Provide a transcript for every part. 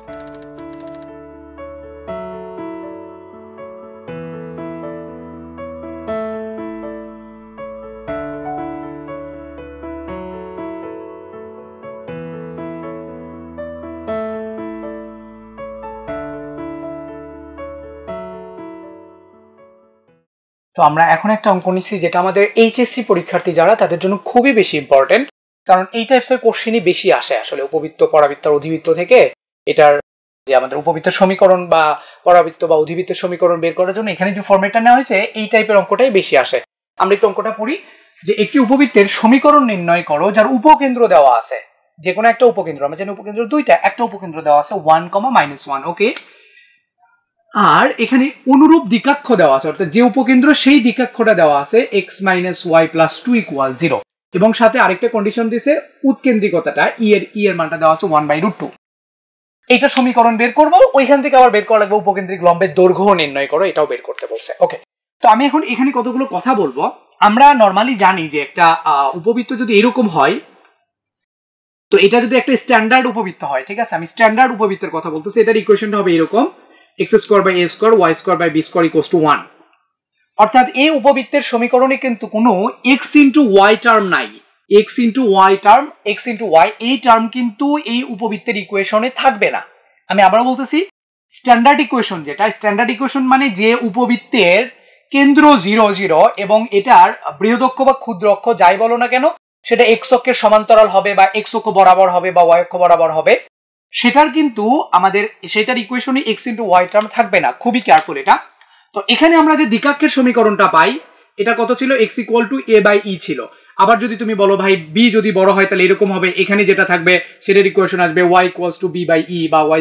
তো আমরা এখন একটা অঙ্ক নিচ্ছি যেটা আমাদের এইচএসসি পরীক্ষার্থী যারা তাদের জন্য খুবই বেশি ইম্পর্টেন্ট, কারণ এই টাইপসের কোশ্চেনই বেশি আসে আসলে উপবৃত্ত, পরাবৃত্ত আর অধিবৃত্ত থেকে। এটার যে আমাদের উপবৃত্তের সমীকরণ বা পরাবৃত্ত বা অধিবৃত্তের সমীকরণ বের করার জন্য এখানে যে ফরম্যাটটা নেওয়া হয়েছে এই টাইপের অঙ্কটাই বেশি আসে। আমরা একটু অঙ্কটা পড়ি যে একটি উপবৃত্তের সমীকরণ নির্ণয় করো যার উপকেন্দ্র দেওয়া আছে, যে কোনো একটা উপকেন্দ্র, আমরা জানি উপকেন্দ্র দুইটা, একটা উপকেন্দ্র দেওয়া আছে 1, -1, ওকে। আর এখানে অনুরূপ দিকাক্ষ দেওয়া আছে, অর্থাৎ যে উপকেন্দ্র সেই দিকাক্ষটা দেওয়া আছে x - y + 2 = 0, এবং সাথে আরেকটা কন্ডিশন দিয়েছে উৎকেন্দ্রিকতাটা ই এর মানটা দেওয়া আছে 1/√2। এটা সমীকরণ বের করব, ওইখান থেকে আবার বের করা লাগবে উপকেন্দ্রিক লম্বের দৈর্ঘ্য নির্ণয় করো, এটাও বের করতে বলছে। ওকে, তো আমি এখন এখানে কতগুলো কথা বলবো। আমরা নরমালি জানি যে একটা উপবৃত্ত যদি এরকম হয়, তো এটা যদি একটা স্ট্যান্ডার্ড উপবৃত্ত হয়, ঠিক আছে, আমি স্ট্যান্ডার্ড উপবৃত্তের কথা বলতেছি, এটার ইকুয়েশনটা হবে এরকম x² / a² y² / b² = 1। অর্থাৎ এই উপবৃত্তের সমীকরণে কিন্তু কোনো x * y টার্ম নাই। x * y term, x * y এই টার্ম কিন্তু এই উপবৃত্তের ইকুয়েশনে থাকবে না। আমি আবারও বলতেছি, স্ট্যান্ডার্ড ইকুয়েশন যেটা, স্ট্যান্ডার্ড ইকুয়েশন মানে যে উপবৃত্তের কেন্দ্র 0, 0 এবং এটার বৃহদক্ষ বা ক্ষুদ্র অক্ষ যাই বলো না কেন সেটা x অক্ষের সমান্তরাল হবে বা x অক্ষ বরাবর হবে বা y অক্ষ বরাবর হবে, সেটার কিন্তু আমাদের সেটার ইকুয়েশনে x * y টার্ম থাকবে না। খুবই কেয়ারফুল এটা। তো এখানে আমরা যে দিকাক্ষের সমীকরণটা পাই, এটা কত ছিল? x = a/e ছিল। আবার যদি তুমি বলো ভাই b যদি বড় হয় তাহলে এরকম হবে, এখানে যেটা থাকবে সেটার ইকুয়েশন আসবে y = b/e বা y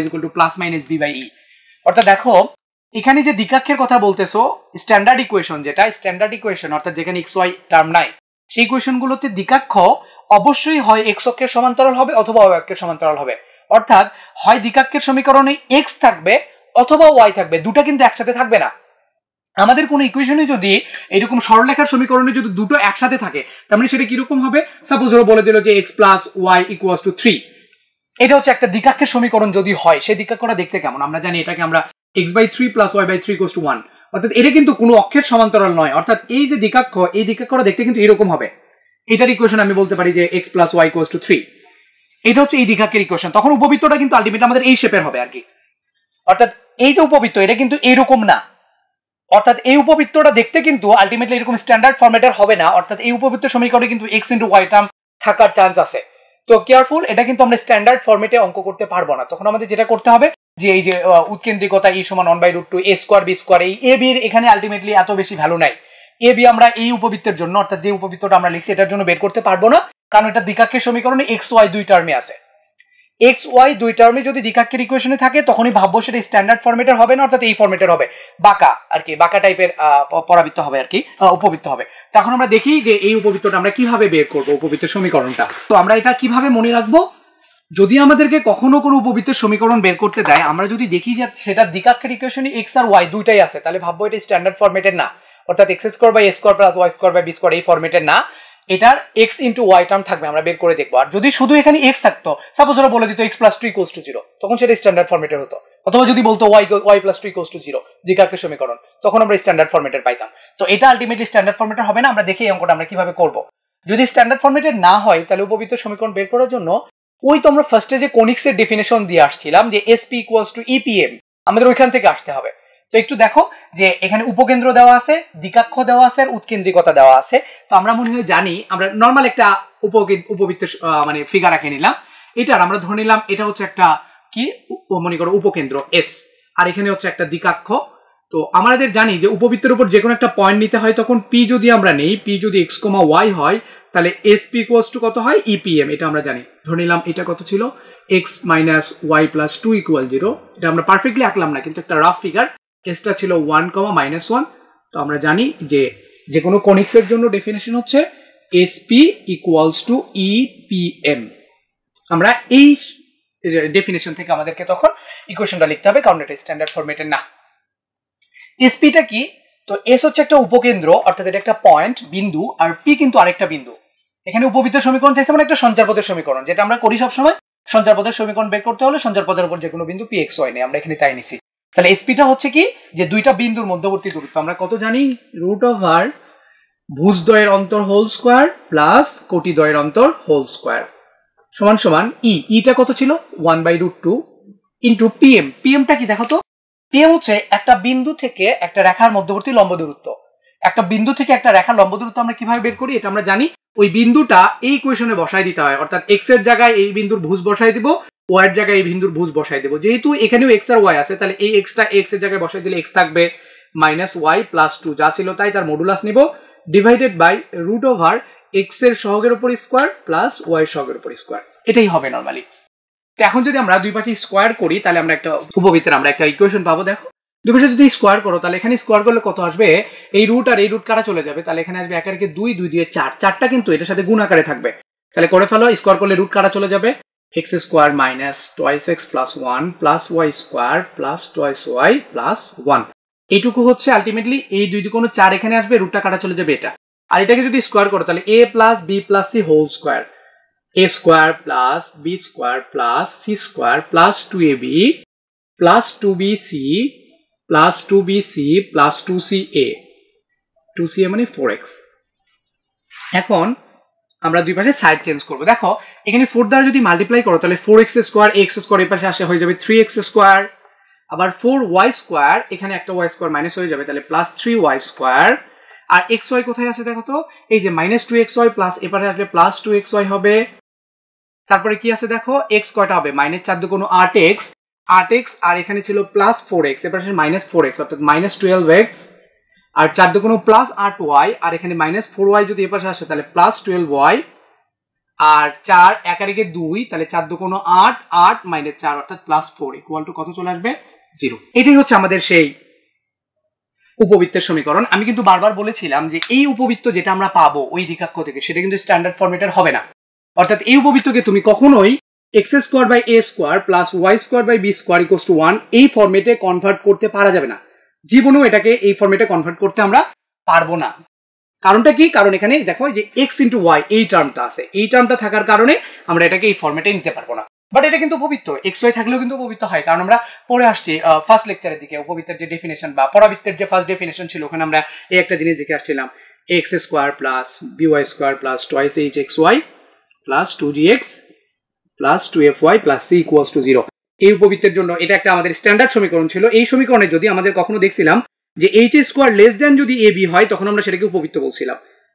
= +-b/e। অর্থাৎ দেখো এখানে যে দিকাক্ষের কথা বলতেছো, স্ট্যান্ডার্ড ইকুয়েশন যেটা, স্ট্যান্ডার্ড ইকুয়েশন অর্থাৎ যেখানে x y টার্ম নাই, সেই ইকুয়েশনগুলোতে দিকাক্ষ অবশ্যই হয় x অক্ষের সমান্তরাল হবে অথবা y অক্ষের সমান্তরাল হবে। অর্থাৎ হয় দিকাক্ষের সমীকরণে x থাকবে অথবা y থাকবে, দুটো কিন্তু একসাথে থাকবে না। আমাদের কোন ইকুয়েশনে যদি এরকম সরলরেখার সমীকরণে যদি দুটো একসাথে থাকে, তার মানে সেটা কিরকম হবে? সাপোজ ওরা বলে দিল যে x + y = 3, এটা হচ্ছে একটা দিকাক্ষের সমীকরণ যদি হয়, সেই দিকাক্ষটা দেখতে কেমন? আমরা জানি এটাকে আমরা x/3 + y/3 = 1, অর্থাৎ এটা কিন্তু কোনো অক্ষের সমান্তরাল নয়। অর্থাৎ এই যে দিকাক্ষ, এই দিকাক্ষটা দেখতে কিন্তু এরকম হবে। এটার ইকুয়েশন আমি বলতে পারি যে x + y = 3, এটা হচ্ছে এই দিকাক্ষের ইকুয়েশন। তখন উপবৃত্তটা কিন্তু আলটিমেটলি আমাদের এই শেপের হবে আর কি। অর্থাৎ এই যে উপবৃত্ত এটা কিন্তু এরকম না, অর্থাৎ এই উপবৃত্তটা দেখতে কিন্তু আলটিমেটলি এরকম স্ট্যান্ডার্ড ফরম্যাটের হবে না। অর্থাৎ এই উপবৃত্তের সমীকরণে কিন্তু x * y টার্ম থাকার চান্স আছে। তো কেয়ারফুল, এটা কিন্তু আমরা স্ট্যান্ডার্ড ফরম্যাটে অঙ্ক করতে পারবো না। তখন আমাদের যেটা করতে হবে যে এই যে উৎকেন্দ্রিকতা e = 1/√2 a² b², এই a b এর এখানে আলটিমেটলি এত বেশি ভ্যালু নাই। a b আমরা এই উপবৃত্তের জন্য, অর্থাৎ যে উপবৃত্তটা আমরা লিখছি এটার জন্য বের করতে পারবো না, কারণ এটা দিকাক্ষের সমীকরণে x y দুই টার্মে আছে। x y দুই টার্মে যদি দিকাক্ষের ইকুয়েশনে থাকে তখনই ভাববো সেটা স্ট্যান্ডার্ড ফরম্যাটের হবে না, অর্থাৎ এই ফরম্যাটের হবে, বাঁকা আর কি, বাঁকা টাইপের পরাবৃত্ত হবে আর কি, উপবৃত্ত হবে। তখন আমরা দেখি যে এই উপবৃত্তটা আমরা কিভাবে বের করব, উপবৃত্তের সমীকরণটা। তো আমরা এটা কিভাবে মনে রাখবো? যদি আমাদেরকে কখনো কোনো উপবৃত্তের সমীকরণ বের করতে দেয়, আমরা যদি দেখি যে সেটা দিকাক্ষের ইকুয়েশনে x আর y দুইটাই আছে, তাহলে ভাববো এটা স্ট্যান্ডার্ড ফরম্যাটের না, অর্থাৎ x² / a² + y² / b² এই ফরম্যাটের না, এটার x * y টার্ম থাকবে, আমরা বের করে দেখবো। আর যদি শুধু এখানে x থাকতো, সাপোজ ওরা বলে দিত x + 2 = 0, তখন সেটা স্ট্যান্ডার্ড ফরম্যাটের হতো। অথবা যদি বলতো y + 2 = 0 দিকাক্ষের সমীকরণ, তখন আমরা স্ট্যান্ডার্ড ফরম্যাটের পাইতাম। তো এটা আলটিমেটলি স্ট্যান্ডার্ড ফরম্যাটের হবে না। আমরা দেখি এই অঙ্কটা আমরা কিভাবে করব। যদি স্ট্যান্ডার্ড ফরম্যাটের না হয়, তাহলে উপবৃত্ত সমীকরণ বের করার জন্য ওই তো আমরা ফার্স্টে যে কোনিক্সের ডেফিনেশন দিয়ে আসছিলাম যে SP = EPM, আমাদের ওইখান থেকে আসতে হবে। তো একটু দেখো যে এখানে উপকেন্দ্র দেওয়া আছে, দিকাক্ষ দেওয়া আছে আর উৎকেন্দ্রিকতা দেওয়া আছে। তো আমরা মনে হয় জানি, আমরা নর্মাল একটা উপবৃত্তের মানে ফিগার এঁকে নিলাম। এটার আমরা ধরে নিলাম এটা হচ্ছে একটা কি মনে করো উপকেন্দ্র S, আর এখানে হচ্ছে একটা দিকাক্ষ। তো আমাদের জানি যে উপবৃত্তের উপর যে কোনো একটা পয়েন্ট নিতে হয়, তখন P যদি আমরা নেই, P যদি x, y হয়, তাহলে SP = কত হয়? EPM, এটা আমরা জানি। ধরে নিলাম এটা কত ছিল? x - y + 2 = 0। এটা আমরা পারফেক্টলি আঁকলাম না, কিন্তু একটা রাফ ফিগার। s টা ছিল 1, -1। তো আমরা জানি যে যে কোনো কনিক্সের জন্য ডেফিনেশন হচ্ছে SP = EPM। আমরা এই ডেফিনেশন থেকে আমাদেরকে তখন ইকুয়েশনটা লিখতে হবে, কারণ এটা স্ট্যান্ডার্ড ফরম্যাটের না। SP টা কি? তো S হচ্ছে একটা উপকেন্দ্র, অর্থাৎ এটা একটা পয়েন্ট, বিন্দু, আর P কিন্তু আরেকটা বিন্দু। এখানে উপবৃত্ত সমীকরণ চাইছে মানে একটা সঞ্চারপথের সমীকরণ, যেটা আমরা করি সবসময় সঞ্চার পদের সমীকরণ বের করতে হলে সঞ্চার পদের উপর যে কোনো বিন্দু পি এক্স ওয়াই নেই, আমরা এখানে তাই নিছি। তাহলে এসপিটা হচ্ছে কি, যে দুইটা বিন্দুর মধ্যবর্তী দূরত্ব আমরা কত জানি, √, ভুজদ্বয়ের অন্তর হোল স্কোয়ার প্লাস কোটিদ্বয়ের অন্তর হোল স্কোয়ার সমান সমান ইটা কত ছিল 1/√2 ইন্টু পিএম। পিএমটা কি দেখো তো, পিএম হচ্ছে একটা বিন্দু থেকে একটা রেখার মধ্যবর্তী লম্ব দূরত্ব। একটা বিন্দু থেকে একটা রেখার লম্ব দূরত্ব আমরা কিভাবে বের করি, এটা আমরা জানি। ওই বিন্দুটা এই ইকুয়েশনে বসাই দিতে হয়, অর্থাৎ এক্স এর জায়গায় এই বিন্দুর ভুজ বসাই দিব, ওয়াই এর জায়গায় এই বিন্দুর ভুজ বসাই দেব। যেহেতু এখানেও এক্স আর ওয়াই আছে, তাহলে এই এক্সটা এক্স এর জায়গায় বসাই দিলে এক্স থাকবে -y+2, যা ছিল তাই, তার মডুলাস নিব, ডিভাইডেড বাই √, এক্স এর সহগের উপর স্কোয়ার প্লাস ওয়াই এর সহগের উপর স্কোয়ার, এটাই হবে নরমালি। তো এখন যদি আমরা দুই পাশে স্কোয়ার করি তাহলে আমরা একটা উপবৃত্তের আমরা একটা ইকুয়েশন পাবো। দেখো দুই পাশে যদি স্কোয়ার করো তাহলে এখানে স্কোয়ার করলে কত আসবে, এই রুট আর এই রুট কাটা চলে যাবে, তাহলে এখানে আসবে 1 × 2, 2 দিয়ে 4, 4টা কিন্তু এটার সাথে গুণ আকারে থাকবে। তাহলে করে ফেলো, স্কোয়ার করলে রুট কাটা চলে যাবে, x² - 2x + 1 + y² + 2y + 1। এইটুকু হচ্ছে আলটিমেটলি এই দুই দুগুণ 4 এখানে আসবে, রুটটা কাটা চলে যাবে এটা। আর এটাকে যদি স্কোয়ার করো তাহলে a + b + c whole square, a² + b² + c² + 2ab + 2bc + 2bc + 2ca, 2ca মানে 4x। এখন আমরা দুই পাশে সাইড চেঞ্জ করবো। দেখো এখানে 4 দ্বারা যদি মাল্টিপ্লাই করো তাহলে 4x², x² এই পাশে আসে হয়ে যাবে 3x², আবার 4y², এখানে একটা y² মাইনাস হয়ে যাবে, তাহলে +3y²। আর xy কোথায় আছে দেখো তো, এই যে -2xy প্লাস এপারে আসলে +2xy হবে। তারপরে কি আছে দেখো, x কয়টা হবে, -4 × 8x, 8x, আর এখানে ছিল +4x, এপারে আসলে -4x অর্থাৎ -12x, আর 4 × +8y, আর এখানে -4y যদি এপাশে আসে তাহলে +12y, আর 4 1 × 2, তাহলে 4 × 8, 8 - 4 অর্থাৎ +4 = কত চলে আসবে, 0। এটাই হচ্ছে আমাদের সেই উপবৃত্তের সমীকরণ। আমি কিন্তু বারবার বলেছিলাম যে এই উপবৃত্ত যেটা আমরা পাবো ওই দিকাক্ষ থেকে, সেটা কিন্তু স্ট্যান্ডার্ড ফরম্যাটের হবে না। অর্থাৎ এই উপবৃত্তকে তুমি কখনোই x² / a² + y² / b² = 1 এই ফরম্যাটে কনভার্ট করতে পারা যাবে না। জীবনেও এটাকে এই ফরম্যাটে কনভার্ট করতে আমরা পারবো না। কারণটা কি, কারণ এখানে দেখো যে x × y এই টার্মটা আছে, এই টার্মটা থাকার কারণে আমরা এটাকে এই ফরম্যাটে নিতে পারবো না। বাট এটা কিন্তু উপবৃত্ত, xy থাকলেও কিন্তু উপবৃত্ত হয়, কারণ আমরা পড়ে আসছি ফার্স্ট লেকচারের দিকে উপবৃত্তের যে ডেফিনেশন বা পরাবৃত্তের যে ফার্স্ট ডেফিনেশন ছিল, ওখানে আমরা এই একটা জিনিস দেখে আসছিলাম, x² + by² + 2hxy + 2gx + 2fy + c = 0। এই উপবৃত্তের জন্য এটা একটা আমাদের স্ট্যান্ডার্ড সমীকরণ ছিল। এই সমীকরণে যদি আমাদের কখনো দেখছিলাম যে h² < যদি ab হয়, তখন আমরা সেটাকে উপবৃত্ত বলছিলাম।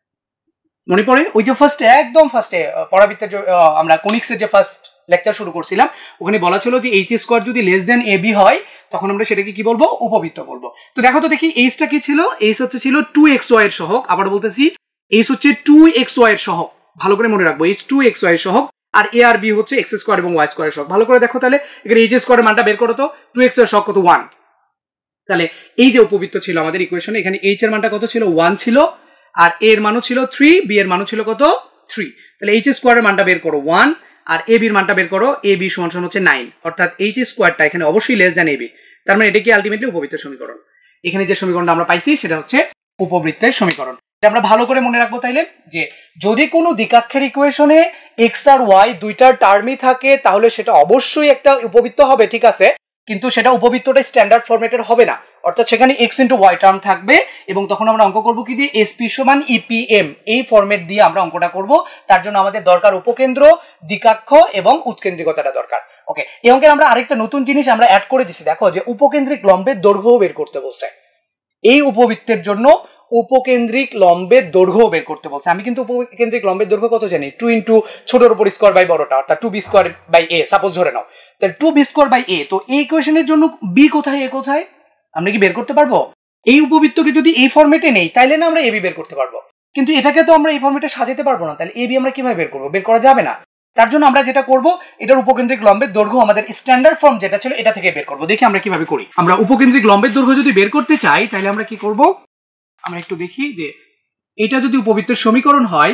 মনে পড়ে ওই যে একদম ফার্স্টে পরাবৃত্তের আমরা কোনিক্সের যে ফার্স্ট লেকচার শুরু করছিলাম, ওখানে বলা ছিল যে h² যদি < ab হয়, তখন আমরা সেটাকে কি বলবো, উপবৃত্ত বলবো। তো দেখো তো দেখি এইচটা কি ছিল, এইচ হচ্ছে ছিল 2xy এর সহগ। আবার বলতেছি, এইচ হচ্ছে 2xy এর সহগ, ভালো করে মনে রাখবো, এইচ 2xy এর সহগ, আর a আর b হচ্ছে x² এবং y² এর সহগ। ভালো করে দেখো তাহলে এখানে h² এর মানটা বের করো তো, 2x এর সহগ কত, 1। তাহলে এই যে উপবৃত্ত ছিল আমাদের ইকুয়েশনে, এখানে h এর মানটা কত ছিল, 1 ছিল, আর a এর মানও ছিল 3, b এর মানও ছিল কত, 3। তাহলে h² এর মানটা বের করো 1, আর ab এর মানটা বের করো, ab = হচ্ছে 9, অর্থাৎ h² এখানে অবশ্যই < ab। তার মানে এটা কি আলটিমেটলি উপবৃত্তের সমীকরণ। এখানে যে সমীকরণটা আমরা পাইছি সেটা হচ্ছে উপবৃত্তের সমীকরণ। এটা আমরা ভালো করে মনে রাখবো তাইলে, যে যদি কোনো দ্বিকাক্ষের ইকুয়েশনে x আর y দুইটার টার্মই থাকে তাহলে সেটা অবশ্যই একটা উপবৃত্ত হবে, ঠিক আছে, কিন্তু সেটা উপবৃত্তটা স্ট্যান্ডার্ড ফরম্যাটের হবে না। অর্থাৎ সেখানে x × y টার্ম থাকবে, এবং তখন আমরা অঙ্ক করব কি দিয়ে, SP = EPM, এই ফরম্যাট দিয়ে আমরা অঙ্কটা করব। তার জন্য আমাদের দরকার উপকেন্দ্র, দ্বিকাক্ষ এবং উৎকেন্দ্রিকতাটা দরকার। ওকে, এই অঙ্কের আমরা আরেকটা নতুন জিনিস আমরা অ্যাড করে দিছি, দেখো যে উপকেন্দ্রিক লম্বের দৈর্ঘ্য বের করতে বলছে। এই উপবৃত্তের জন্য উপকেন্দ্রিক লম্বের দৈর্ঘ্য বের করতে বলছে। আমি কিন্তু উপকেন্দ্রিক লম্বের দৈর্ঘ্য কত জানি, 2 × ছোটর উপর স্কয়ার বাই বড়টা, অর্থাৎ 2b² / a সাপোজ ধরে নাও, তাহলে 2b² / a। তো এই ইকুয়েশনের জন্য b কোথায়, a কোথায়, আমরা কি বের করতে পারবো? এই উপবৃত্তকে যদি এই ফরম্যাটে নেই তাইলে না আমরা ab বের করতে পারবো, কিন্তু এটাকে তো আমরা এই ফরম্যাটে সাজাতে পারবো না, তাহলে ab আমরা কিভাবে বের করবো, বের করা যাবে না। তার জন্য আমরা যেটা করব, এটার উপকেন্দ্রিক লম্বের দৈর্ঘ্য আমাদের স্ট্যান্ডার্ড ফর্ম যেটা ছিল এটা থেকে বের করব। দেখি আমরা কিভাবে করি। আমরা উপকেন্দ্রিক লম্বের দৈর্ঘ্য যদি বের করতে চাই তাহলে আমরা কি করব, আমরা একটু দেখি যে এটা যদি উপবৃত্তের সমীকরণ হয়,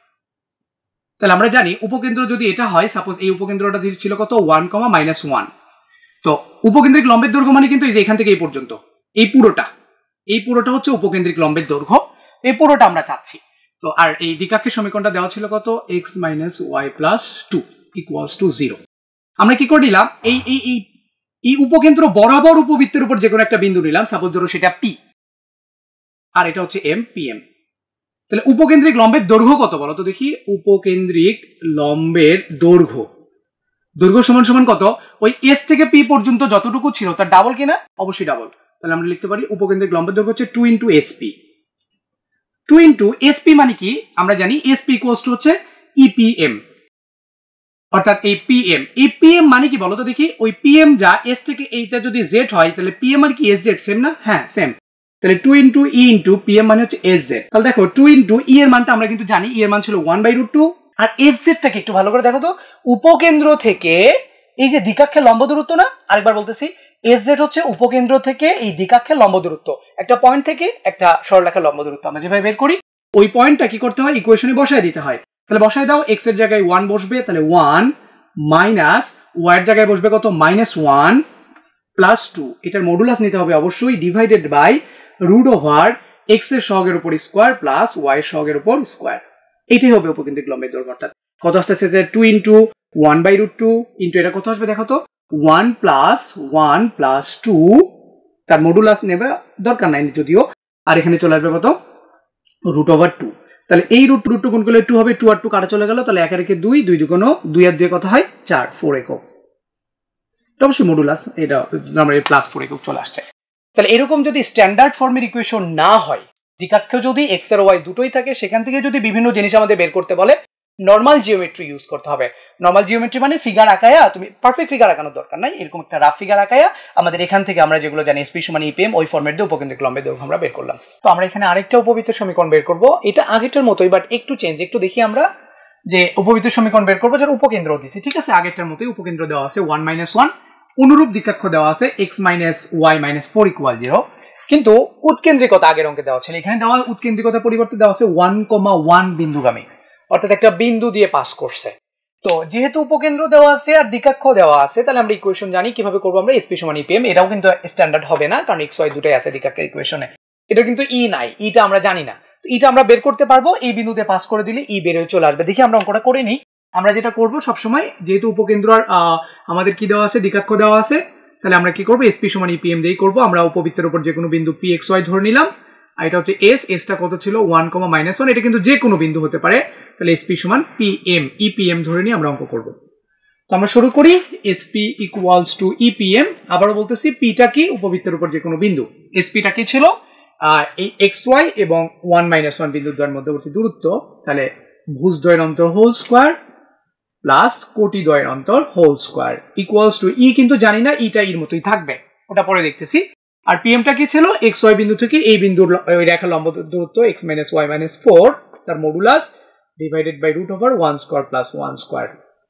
তাহলে আমরা জানি উপকেন্দ্র যদি এটা হয়, সাপোজ এই উপকেন্দ্রটা ছিল কত, 1, -1। তো উপকেন্দ্রিক লম্বের দৈর্ঘ্য মানে কিন্তু এই যে এখান থেকে এই পর্যন্ত এই পুরোটা হচ্ছে উপকেন্দ্রিক লম্বের দৈর্ঘ্য, এই পুরোটা আমরা চাচ্ছি। তো আর এই দ্বিকাক্ষের সমীকরণটা দেওয়া ছিল কত, x - y + 2 = 0। আমরা কি করে নিলাম, এই উপকেন্দ্র বরাবর উপবৃত্তের উপর যে কোনো একটা বিন্দু নিলাম, সাপোজ ধরো সেটা পি, আর এটা হচ্ছে এম, পি এম। তাহলে উপকেন্দ্রিক লম্বের দৈর্ঘ্য কত বলো তো দেখি? উপকেন্দ্রিক লম্বের দৈর্ঘ্য সমান সমান কত? ওই এস থেকে পি পর্যন্ত যতটুকু ছিল তার ডাবল কিনা? অবশ্যই ডাবল। তাহলে আমরা লিখতে পারি উপকেন্দ্রিক লম্বের দৈর্ঘ্য হচ্ছে 2 ইন্টু এসপি। 2 ইন্টু এসপি মানে কি? আমরা জানি এসপি ইকুয়ালস টু হচ্ছে ইপিএম, অর্থাৎ এই পিএম। এই পিএম মানে কি বলতো দেখি? ওই পিএম যা এস থেকে এইটা যদি জেড হয় তাহলে পিএম আর কি এস জেড সেম না? হ্যাঁ সেম। তাহলে 2 ইন্টু ই ইন্টু পিএম মানে হচ্ছে এস জেড। তাহলে দেখো 2 ইন্টু ই এর মানটা আমরা কিন্তু জানি, ই এর মান ছিল 1/√2। আর এস জেডটাকে একটু ভালো করে দেখো তো, উপকেন্দ্র থেকে এই যে দ্বিকাক্ষের লম্ব দূরত্ব না, আরেকবার বলতেছি, এস জেড হচ্ছে উপকেন্দ্র থেকে এই দ্বিকাক্ষের লম্ব দূরত্ব, একটা পয়েন্ট থেকে একটা সরলরেখার লম্ব দূরত্ব আমরা যেভাবে বের করি, ওই পয়েন্টটা কি করতে হয়? ইকুয়েশনে বসায় দিতে হয়। তাহলে বসায় দাও, এক্স এর জায়গায় 1 বসবে, তাহলে 1 মাইনাস ওয়াই এর জায়গায় বসবে কত? -1 প্লাস 2। এটার মডুলাস নিতে হবে অবশ্যই, divided by root over x এর সহগের উপর স্কোয়ার প্লাস ওয়াই এর সহগের উপর স্কোয়ার। এটাই হবে উপকেন্দ্রিক লম্বের দৈর্ঘ্য। অর্থাৎ কত আসতেছে? 2 ইন্টু 1/√2 ইন্টু এটা কত আসবে দেখো তো? 1 প্লাস 2, তার মডুলাস নেবে দরকার নাই যদিও, আর এখানে চলে আসবে কত? Root over 2। তাহলে এই রুট টু গুণ করলে 2 হবে, 2 আর 2 কাটা চলে গেল, তাহলে 1 আর 1 2, 2 2 2 আর 2 কত হয়? 4, 4 একক। এটা অবশ্যই মডুলাস, এটা আমরা প্লাস 4 একক চলে আসছে। তাহলে এরকম যদি স্ট্যান্ডার্ড ফর্মের ইকুয়েশন না হয়, দ্বিকাক্ষ যদি এক্স আর ওয়াই দুটোই থাকে, সেখান থেকে যদি বিভিন্ন জিনিস আমাদের বের করতে বলে, নর্মাল জিওমেট্রি ইউজ করতে হবে। নর্মাল জিওমেট্রি মানে ফিগার আঁকায়া, তুমি পারফেক্ট ফিগার আঁকানোর দরকার নাই, এরকম একটা রাফ ফিগার আঁকায়া আমাদের এখান থেকে আমরা যেগুলো জানি এসপি সমান ইপিএম, ওই ফর্মেট দিয়ে উপকেন্দ্রিক লম্বের দৈর্ঘ্য আমরা বের করলাম। তো আমরা এখানে আরেকটা উপবৃত্তের সমীকরণ বের করব, এটা আগেরটার মতোই বাট একটু চেঞ্জ। একটু দেখি আমরা যে উপবৃত্তের সমীকরণ বের করবো যার উপকেন্দ্র দিয়েছি, ঠিক আছে? আগেরটার মতোই উপকেন্দ্র দেওয়া আছে 1 - 1, অনুরূপ দ্বিকাক্ষ দেওয়া আছে x - y - 4 = 0, কিন্তু উৎকেন্দ্রিকতা আগের অঙ্কে দেওয়া ছিল, এখানে দেওয়া উৎকেন্দ্রিকতার পরিবর্তে দেওয়া আছে 1,1 বিন্দুগামী, অর্থাৎ একটা বিন্দু দিয়ে পাস করছে। তো যেহেতু উপকেন্দ্র দেওয়া আছে আর দ্বিকাক্ষ দেওয়া আছে, তাহলে আমরা ইকুয়েশন জানি কিভাবে করবো আমরা, এসপি সমান ইপিএম। এটাও কিন্তু স্ট্যান্ডার্ড হবে না, কারণ এক্স ওয়াই দুটাই আছে দ্বিকাক্ষের ইকুয়েশনে, এটা কিন্তু ই নাই, ইটা আমরা জানি না। তো ইটা আমরা বের করতে পারবো, এই বিন্দুতে পাস করে দিলে ই বের হয়ে চলে আসবে। দেখি আমরা অঙ্কটা করে নিই। আমরা যেটা করবো সবসময়, যেহেতু উপকেন্দ্র আর আমাদের কি দেওয়া আছে, দ্বিকাক্ষ দেওয়া আছে, তাহলে আমরা কি করবো? এসপি সমান ইপিএম দিয়েই করবো। আমরা উপবৃত্তের উপর যে কোনো বিন্দু পি এক্স ওয়াই ধরে নিলাম, আর এটা হচ্ছে এস, এসটা কত ছিল? 1, -1, এটা কিন্তু যে কোনো বিন্দু হতে পারে। তাহলে এসপি সমান পিএম, ইপিএম ধরে নিয়ে আমরা অঙ্ক করবো। তো আমরা শুরু করি, এসপি ইকুয়ালস টু ইপিএম। আবারও বলতেছি, পিটা কি? উপবৃত্তের উপর যে কোনো বিন্দু। এসপিটা কি ছিল? এই এক্স ওয়াই এবং 1 - 1 বিন্দু দ্বয়ের মধ্যবর্তী দূরত্ব। তাহলে ভুজদ্বয়ের অন্তর হোল স্কোয়ার প্লাস কোটিদ্বয়ের অন্তর whole square equals to, e কিন্তু জানি না, ইটা ইর মতোই থাকবে, ওটা পরে দেখতেছি। আর পিএমটা কি ছিল? এক্স ওয়াই বিন্দু থেকে এই বিন্দুর ওই রেখার লম্ব দূরত্ব x - y - 4, তার modulus divided by root over 1 square plus 1 square.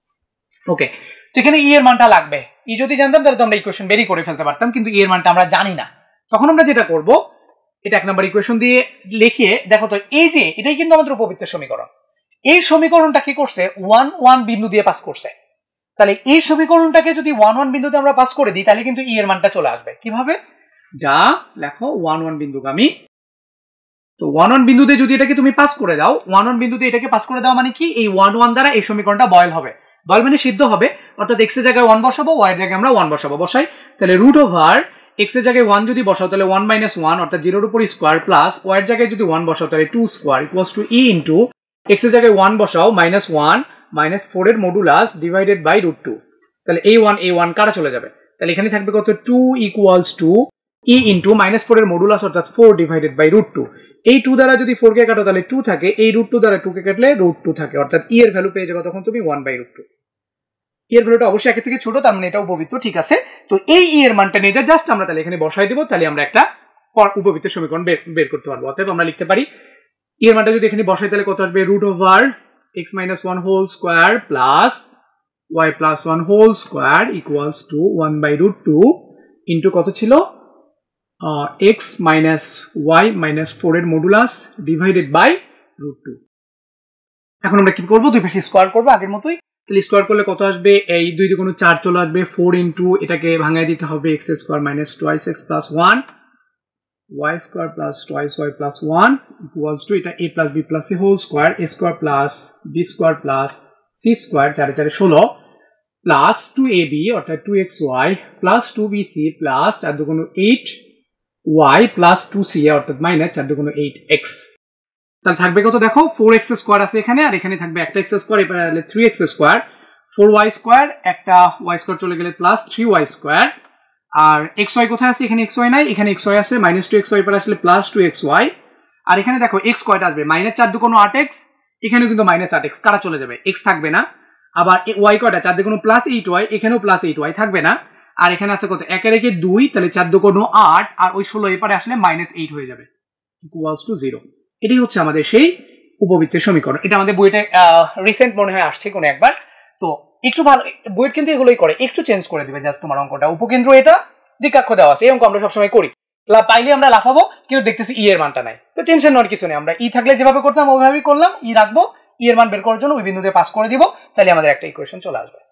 Okay, তো এখানে ই এর মানটা লাগবে। ই যদি জানতাম তাহলে তো আমরা ইকুয়েশন বেরই করে ফেলতে পারতাম, কিন্তু ই এর মানটা আমরা জানি না। তখন আমরা যেটা করব, এটা 1 নম্বর ইকুয়েশন দিয়ে লিখিয়ে দেখো তো, এই যে এটাই কিন্তু আমাদের উপবৃত্তের সমীকরণ। এই সমীকরণটা কি করছে? 1, 1 বিন্দু দিয়ে পাস করছে। তাহলে এই সমীকরণটাকে যদি 1, 1 বিন্দুতে আমরা পাস করে দিই, তাহলে কিন্তু ই এর মানটা চলে আসবে। কিভাবে? যা লেখো 1, 1 বিন্দুগামী। তো 1, 1 বিন্দুতে যদি এটাকে তুমি পাস করে দাও, 1, 1 বিন্দুতে এটাকে পাস করে দাও মানে কি? এই 1, 1 দ্বারা এই সমীকরণটা বয়েল হবে। বয়েল মানে সিদ্ধ হবে, অর্থাৎ এক্স এর জায়গায় 1 বসাবো, ওয়াই এর জায়গায় আমরা 1 বসাবো। বসাই, তাহলে রুট ওভার এক্স এর জায়গায় 1 যদি বসাও তাহলে 1 - 1, অর্থাৎ 0 এর উপর স্কোয়ার, প্লাস ওয়াই এর জায়গায় যদি 1 বসাও তাহলে 2 square equals to e into x এর জায়গায় 1 বসাও -1 -4 এর মডুলাস ডিভাইডেড বাই √2। তাহলে a1 কাটা চলে যাবে, তাহলে এখানে থাকবে কত? 2 ইকুয়ালস টু ই ইন্টু -4 এর মডুলাস, অর্থাৎ 4 ডিভাইডেড বাই √2। এই 2 দ্বারা যদি 4 কে কাটো তাহলে 2 থাকে, এই √2 দ্বারা 2 কে কাটলে √2 থাকে, অর্থাৎ ই এর ভ্যালু পেয়ে যাবে তখন তুমি 1/√2। এর ভ্যালুটা অবশ্যই একের থেকে ছোট, তার মানে এটা উপবৃত্ত, ঠিক আছে? তো এই ই এর মানটা নিয়ে জাস্ট আমরা তাহলে এখানে বসাই দেবো, তাহলে আমরা একটা উপবৃত্তের সমীকরণ বের করতে পারবো। অতএব আমরা লিখতে পারি, ই এর মানটা যদি এখানে বসাই তাহলে কত আসবে? Root over x - 1 whole square plus y plus 1 whole square equals to 1/√2 into কত ছিল? x - y - 4 এর মডুলাস ডিভাইডেড বাই √2। এখন আমরা কি করবো? দুই পাশে স্কোয়ার করবো আগের মতোই। তাহলে স্কোয়ার করলে কত আসবে? এই 2 × 4 চলে আসবে, 4 ইন্টু এটাকে ভাঙায় দিতে হবে, x square - 2x plus 1 y square plus 2y plus 1 equals to, এটা a plus b plus c whole square, a square plus b square plus c square, 4 4 16 plus 2ab অর্থাৎ 2xy প্লাস 2bc প্লাস 4 দুগুণ 8y plus 2ca অর্থাৎ minus 4 দুগুণ 8x। তাহলে থাকবে কত দেখো 4x square আছে এখানে, আর এখানে থাকবে একটা x স্কয়ার, এবারে আসলে 3x স্কয়ার, 4y স্কয়ার, একটা y স্কয়ার চলে গেলে প্লাস 3y স্কয়ার। আর xy কোথায় আছে? এখানে xy নাই, এখানে xy আছে, মাইনাস 2xy এবারে আসলে প্লাস 2xy। আর এখানে দেখো x কয়টা আসবে? মাইনাস 4 দুগুণ 8x, এখানেও কিন্তু মাইনাস 8x, কাটা চলে যাবে, x থাকবে না। আবার y কয়টা? 4 দুগুণ প্লাস 8y, এখানেও প্লাস 8y থাকবে না। আর এখানে আছে কত? 1 এর 2, তাহলে 4 দুগুণ 8, আর ওই 16 এপারে আসলে মাইনাস 8 হয়ে যাবে, ইকুয়ালস টু 0। এটাই হচ্ছে আমাদের সেই উপবৃত্তের সমীকরণ। এটা আমাদের বইতে রিসেন্ট মনে হয় আসছে কোনো একবার। তো একটু ভালো, বইয়ের কিন্তু এগুলোই করে, একটু চেঞ্জ করে দিবে জাস্ট তোমার অঙ্কটা। উপকেন্দ্র এটা, দিকাক্ষ দেওয়া আছে, এই অঙ্ক আমরা সবসময় করি, পাইলে আমরা লাফাবো, কিন্তু দেখতেছি ই এর মানটা নাই। তো টেনশন নেওয়ার কিছু নেই, আমরা ই থাকলে যেভাবে করতাম ওইভাবেই করলাম, ই রাখবো, ই এর মান বের করার জন্য ওই বিন্দুতে পাস করে দিব, তাহলে আমাদের একটা ইকুয়েশন চলে আসবে।